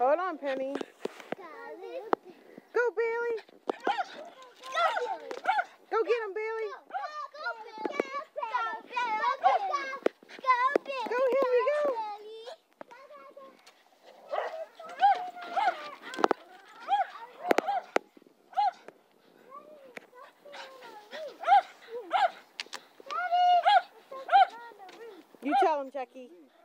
Hold on, Penny. Go, Bailey. Go get him, Bailey. Go, Henry, go. You tell him, Jackie.